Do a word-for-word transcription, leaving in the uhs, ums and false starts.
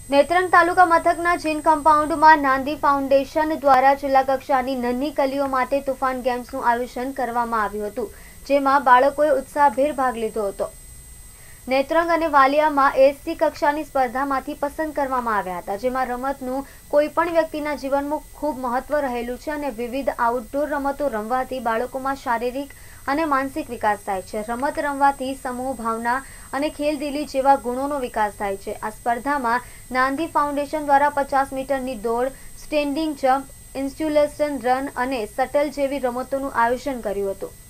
નેત્રંગ તાલુકા મથકના જીન કમ્પાઉન્ડમાં નાંદી ફાઉન્ડેશન દ્વારા જિલ્લા કક્ષાની નાની કલીઓ માટે તુફાન ગેમ્સનું આયોજન કરવામાં આવ્યું હતું, જેમાં બાળકોએ ઉત્સાહભેર ભાગ લીધો હતો। નેત્રંગ અને વાલિયામાં એસસી કક્ષાની સ્પર્ધામાંથી પસંદ કરવામાં આવ્યા હતા, જેમાં રમતનું કોઈપણ વ્યક્તિના જીવનમાં ખૂબ મહત્વ રહેલું છે અને વિવિધ આઉટડોર રમતો રમવાથી બાળકોમાં શારીરિક અને માનસિક વિકાસ થાય છે। રમત રમવાથી સમૂહ ભાવના અને ખેલદિલી જેવા ગુણોનો વિકાસ થાય છે। આ સ્પર્ધામાં નાંદી ફાઉન્ડેશન દ્વારા પચાસ મીટરની દોડ, સ્ટેન્ડિંગ જમ્પ, ઇન્સ્યુલેશન રન અને શટલ જેવી રમતોનું આયોજન કર્યું હતું।